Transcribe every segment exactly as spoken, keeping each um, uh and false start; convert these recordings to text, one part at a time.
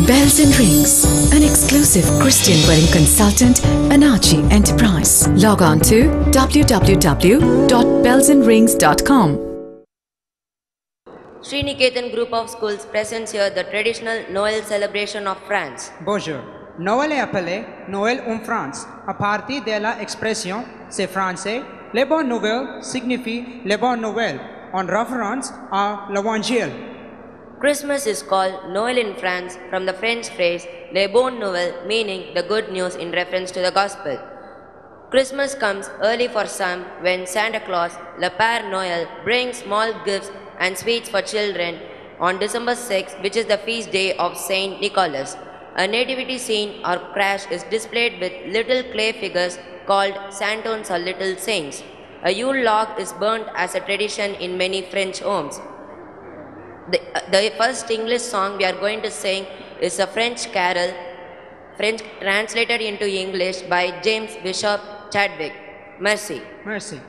Bells and Rings, an exclusive Christian wedding consultant, Anachi Enterprise. Log on to w w w dot bells and rings dot com. Sriniketan Group of Schools presents here the traditional Noël celebration of France. Bonjour. Noël est appelé Noël en France, à partir de l'expression c'est français. Les bonnes nouvelles signifient les bonnes nouvelles, en référence à l'Évangile. Christmas is called Noël in France from the French phrase Les bonnes nouvelles, meaning the good news in reference to the gospel. Christmas comes early for some when Santa Claus, Le Père Noël, brings small gifts and sweets for children on December sixth, which is the feast day of Saint Nicholas. A nativity scene or crash is displayed with little clay figures called santons or little saints. A Yule log is burnt as a tradition in many French homes. The, uh, the first English song we are going to sing is a French carol, French translated into English by James Bishop Chadwick. Merci. Merci.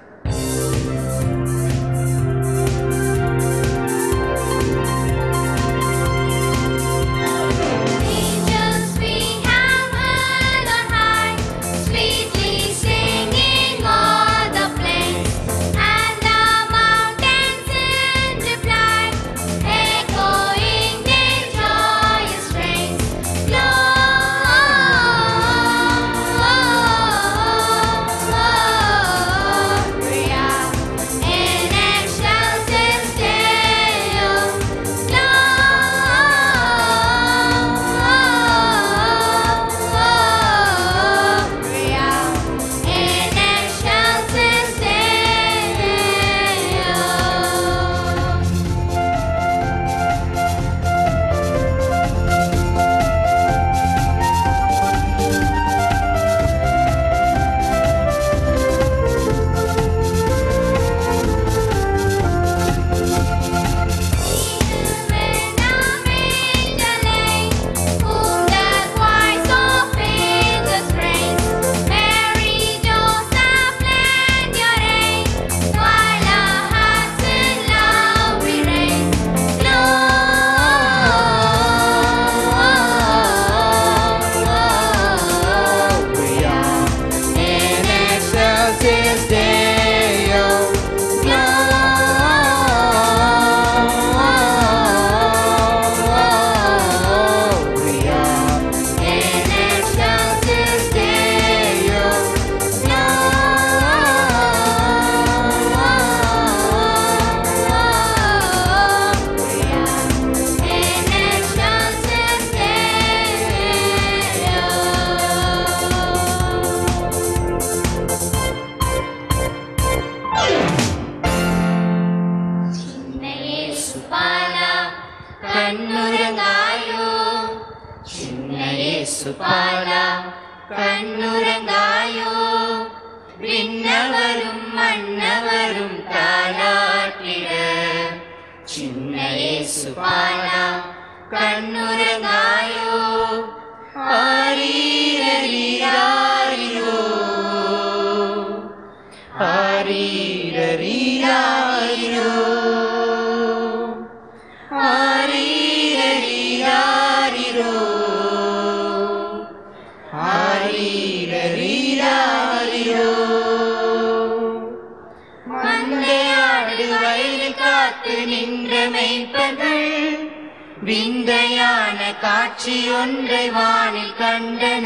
விந்தையான காட்சி ஒன்றை வானில் கண்டன.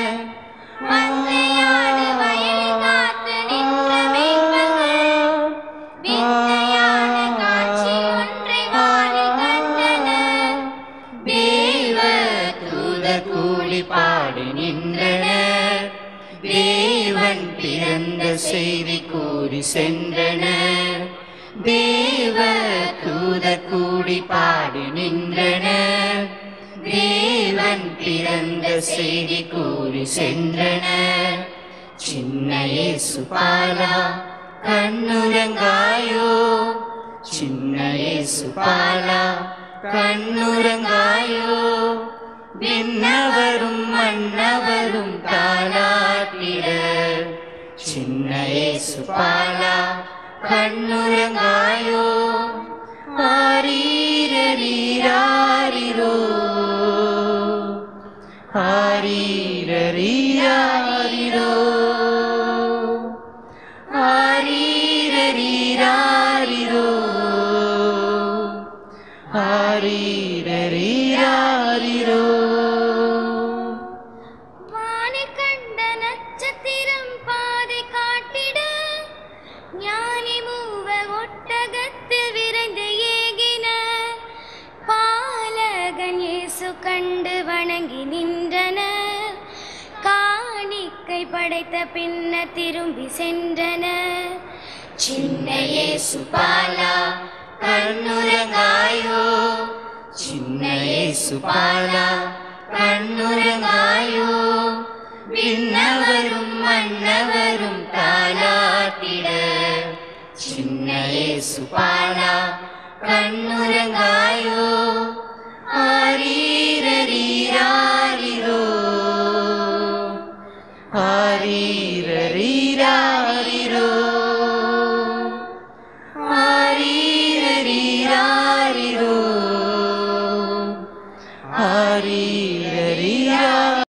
மந்தையாடு வயலில் காத்து நின்ற மேய்ப்பர்கள் விந்தையான காட்சி ஒன்றை வானில் கண்டன. தேவ தூதர் கூடி பாடி நின்றனர். தேவன் பிறந்த செய்தி கூறி சென்றனர். தேவ தூதர் கூடி பாடி நின்றனர். தேவன் பிறந்த செய்தி கூறி சென்றனர். சின்ன இயேசு பாலா கண்ணுறங்காயோ, சின்ன இயேசு பாலா கண்ணுறங்காயோ. விண்ணவரும் மன்னவரும் தாலாட்டிட, சின்ன இயேசு பாலா கண்ணுறங்காயோ. ஆரீரரீராரிரோ. ஆரீரரீராரிரோ ஆரீரரீராரிரோ ஆரீரரீராரிரோ. வானில் கண்ட நட்சத்திரம் பாதை காட்டிட ஞானி மூவ ஒட்டகத்தில் விரைந்து ஏகின. பாலகன் இயேசு கண்டு வணங்கி நின்றன. காணிக்கை படைத்த பின்னர் திரும்பி சென்றன. சின்ன இயேசு பாலா கண்ணுறங்காயோ சின்ன இயேசு பாலா கண்ணுறங்காயோ விண்ணவரும் மன்னவரும் தாலாட்டிட சின்ன இயேசு பாலா கண்ணுறங்காயோ ஆரீரரீராரிரோ ஆரீரரீராரிரோ ஆரீரரீராரிரோ ஆரீ